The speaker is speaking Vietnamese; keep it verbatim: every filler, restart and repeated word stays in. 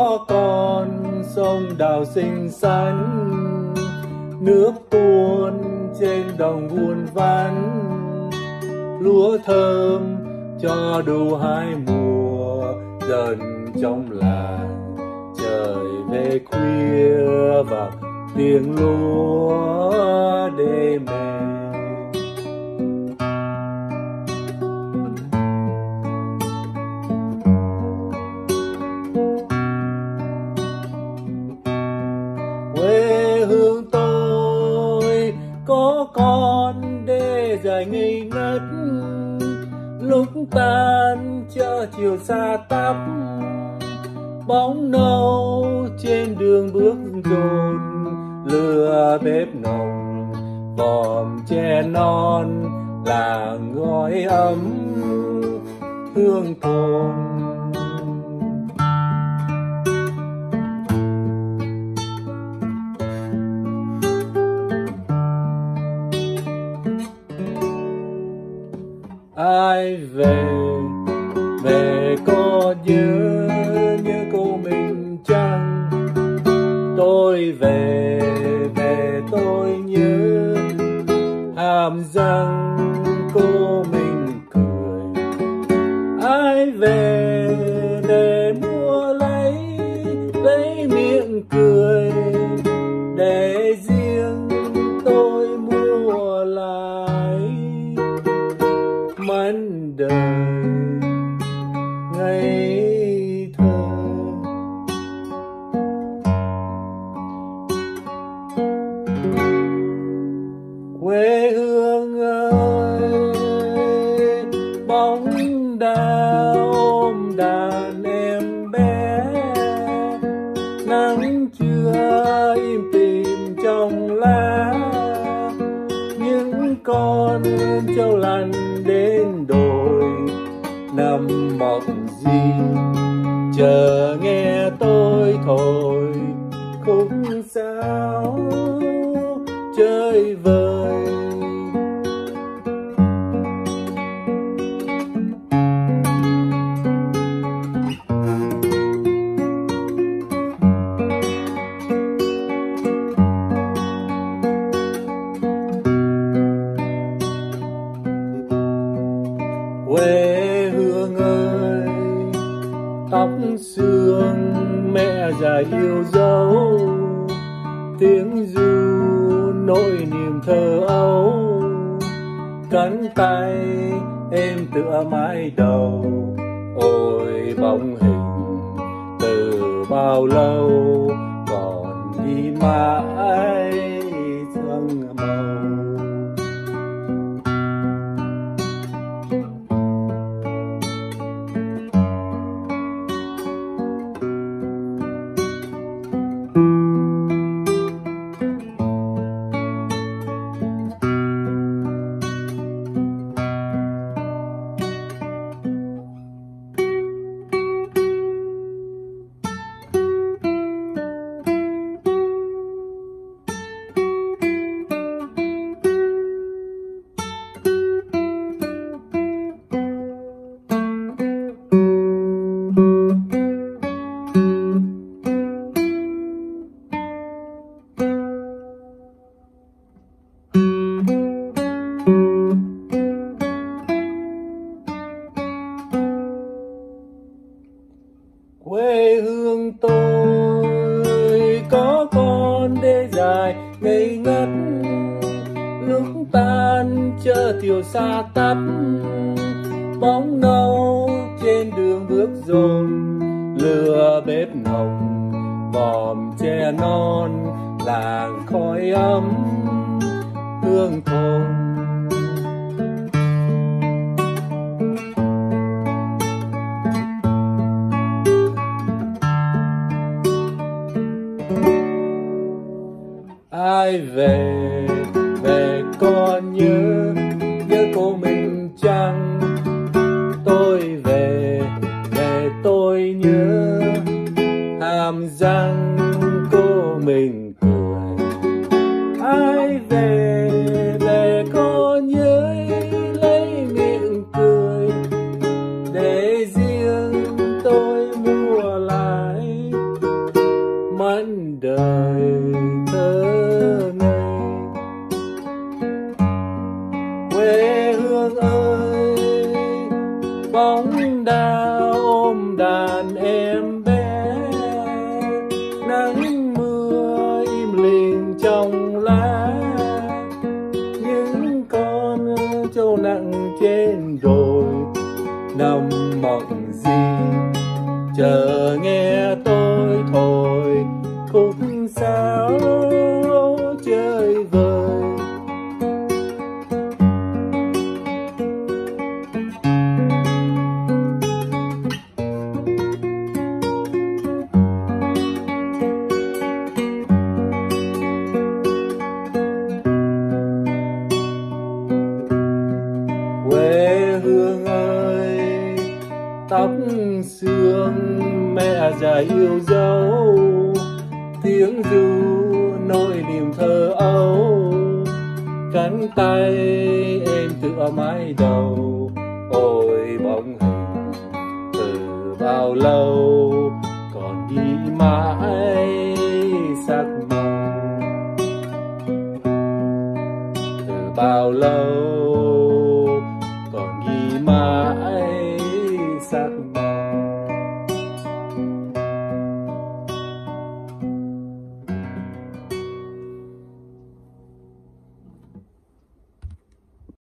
có con sông đào xinh xắn, nước tuôn trên đồng vuông vắn, lúa thơm cho đủ hai mùa. Dần trong làng trời về khuya và tiếng lúa đê mê. Quê hương tôi có con đê dài ngây ngất, lúc tan chợ chiều xa tắp, bóng nâu trên đường bước dồn, lửa bếp nồng vòm che non, làng gói ấm hương thôn. Ai về về có nhớ nhớ cô mình chăng? Tôi về về tôi nhớ hàm răng cô mình cười. Ai về để mua lấy lấy miệng cười, để riêng tôi mua lại mảnh đời ngây thơ. Quê hương ơi, bóng đá ôm đàn em bé, nắng trưa im tìm trong lá, những con trâu lăn đến đồi nằm mọc gì chờ nghe tôi thổi khúc sáo chơi vơi. Quê hương ơi, tóc sương mẹ già yêu dấu, tiếng ru nỗi niềm thơ ấu, cánh tay êm tựa mái đầu. Ôi bóng hình từ bao lâu còn đi mãi sương màu. Quê hương tôi có con đê dài ngây ngất, lúc tan chợ tiểu xa tắt, bóng nâu trên đường bước dồn, lửa bếp nồng vòm che non, làng khói ấm hương thôn. Ai về về con nhớ nhớ cô mình chăng? Tôi về về tôi nhớ hàm răng cô mình cười. Ai về về có nhớ lấy miệng cười, để riêng tôi mua lại sương mẹ già yêu dấu, tiếng ru nỗi niềm thơ ấu, cánh tay em tựa mái đầu. Ôi bóng hình từ bao lâu còn ghi mãi sắc màu, từ bao lâu còn ghi mãi